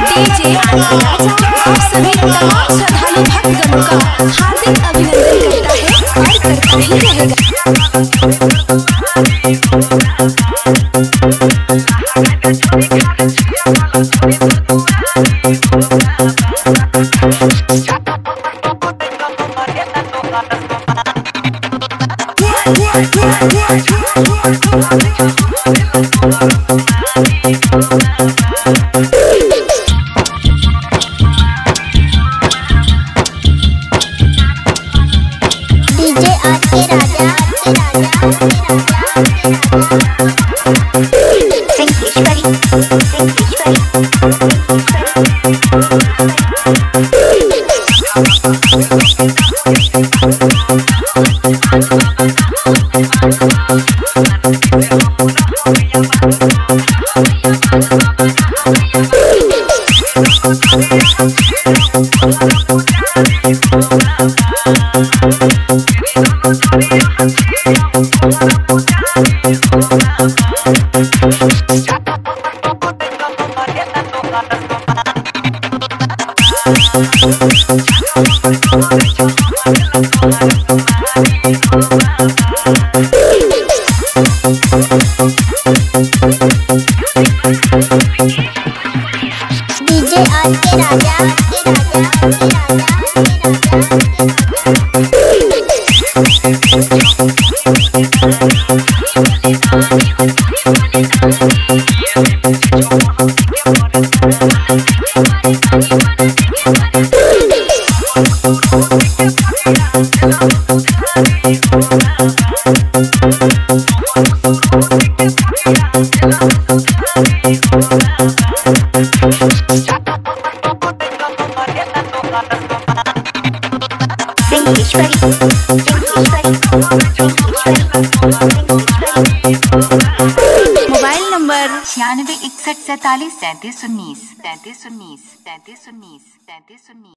DJ आप सभी तमाम श्रद्धालु भक्तगणों का हार्दिक अभिनंदन करता है और करता ही रहेगा। डीजे आके राजा मोबाइल नंबर 96 61 47 33 19 33 19 33 19 33 19।